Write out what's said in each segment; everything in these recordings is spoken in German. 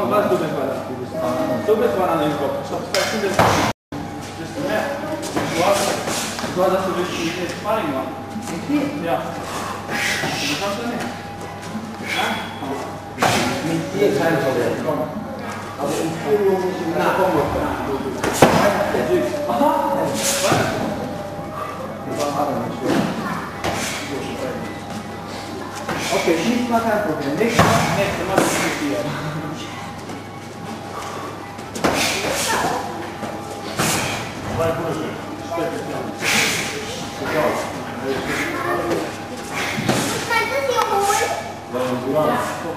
was du bist weiter. Du bist weiter an den Kopf. Ich hab's vielleicht das mehr. Du hast das so durch die Sparring gemacht. Ja. Du kannst ja nicht. Ja? Mit dir kein Problem. Komm. Aber in Führung muss ich nach Kongo kommen. Aha. Okay, schießt mal kein Problem. Nächstes Mal ist es mit dir. Zwei Kurse. Kannst du es hier holen? Ja.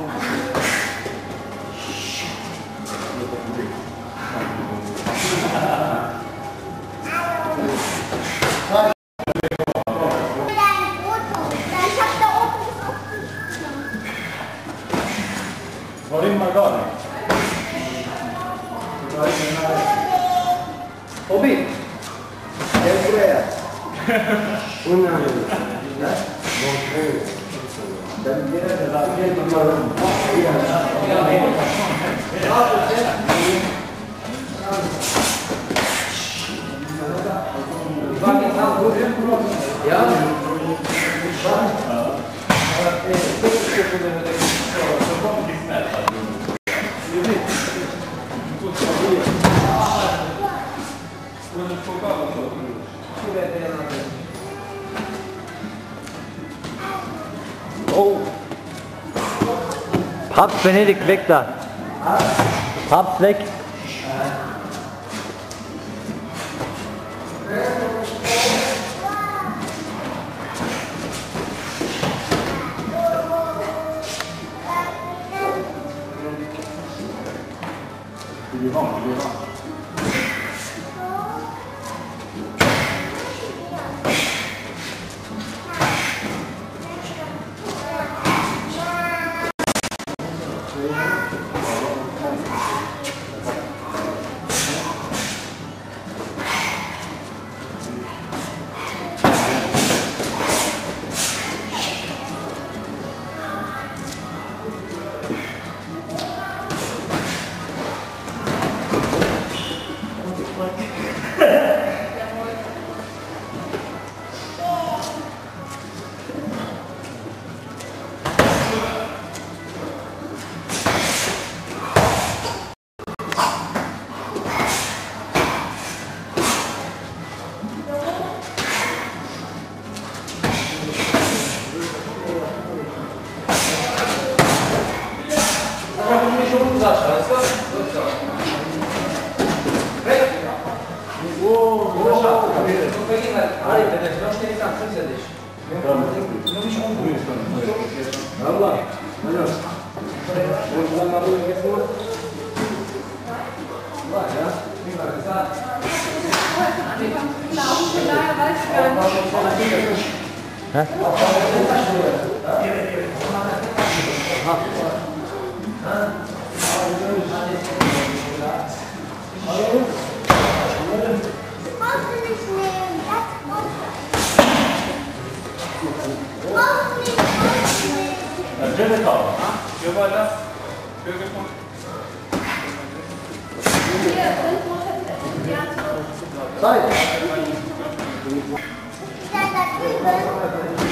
Vorhin mal gar nicht. Obi, der ist leer. Unangenehm. Dann geht er mal rum. Ja. Oh. Papst Benedikt weg da. Papst weg. Zeit. Ist da drüben?